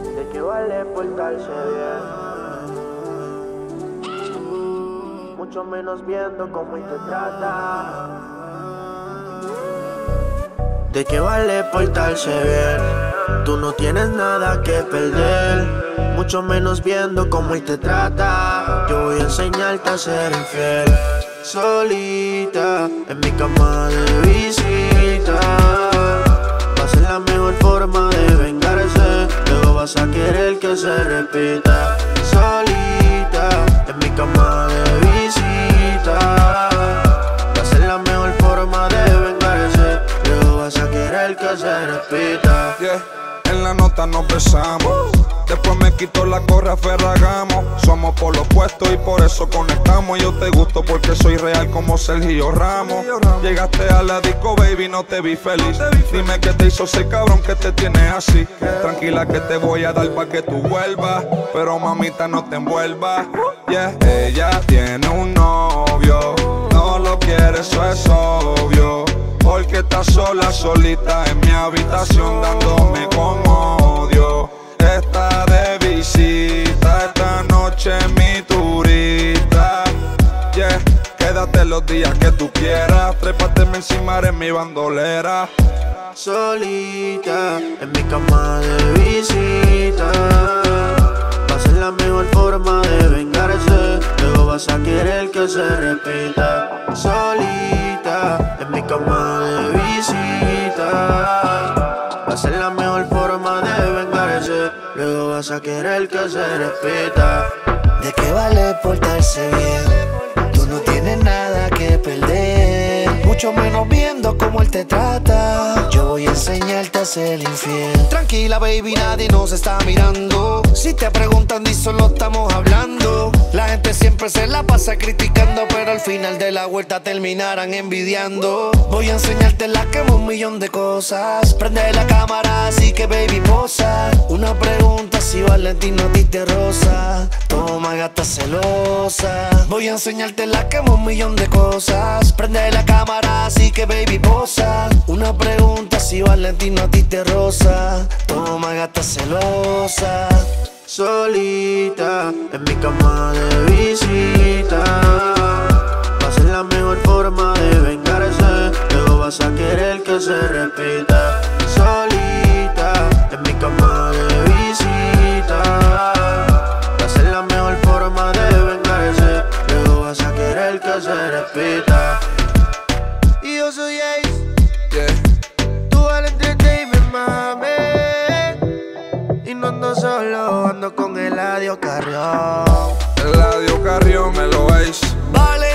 ¿De qué vale portarse bien? Mucho menos viendo cómo él te trata. ¿De qué vale portarse bien? Tú no tienes nada que perder, mucho menos viendo cómo él te trata. Yo voy a enseñarte a ser infiel. Solita, en mi cama de visita, va a ser la mejor forma de vengarse. Luego vas a querer que se repita. Solita, en mi cama de visita, va a ser la mejor forma de vengarse. Luego vas a querer que se repita. Yeah. En la nota nos besamos, después me quito la gorra, ferragamos. Somos por lo opuesto y por eso conectamos. Yo te gusto porque soy real como Sergio Ramos. Llegaste a la disco, baby, no te vi feliz. Dime qué te hizo ese cabrón que te tiene así. Tranquila que te voy a dar pa' que tú vuelvas, pero mamita no te envuelvas. Yeah, ella tiene un novio, no lo quiere, eso es obvio. Porque está sola, solita en mi habitación dándome con odio. Está de visita, esta noche mi turista. Yeah, quédate los días que tú quieras. Trépateme encima en mi bandolera. Solita, en mi cama de visita, va a ser la mejor forma de vengarse. Luego vas a querer que se repita. Solita, en mi cama de visita, va a ser la mejor forma de vengarse. Luego vas a querer que se repita. ¿De qué vale portarse bien? Tú no tienes nada que perder, mucho menos viendo cómo él te trata. Yo voy a enseñarte a ser infiel. Tranquila, baby, nadie nos está mirando. Si te preguntan, di solo estamos hablando. La gente siempre se la pasa criticando, pero al final de la vuelta terminarán envidiando. Voy a enseñarte la que un millón de cosas. Prende la cámara, así que baby, posa. Una pregunta, si Valentino a ti te rosa. Toma, gata celosa. Voy a enseñarte la que un millón de cosas. Prende la cámara, así que baby, posa. Una pregunta, si Valentino a ti te rosa. Toma, gata celosa. Solita, en mi cama de visita, va a ser la mejor forma de vengarse. Luego vas a querer que se repita. Solita, en mi cama de visita, va a ser la mejor forma de vengarse. Luego vas a querer que se repita. Y yo soy Ace, Yeah. tú al entertainment, mami. Y no ando solo, ando con Eladio Carrión. Eladio Carrión, me lo veis. Vale.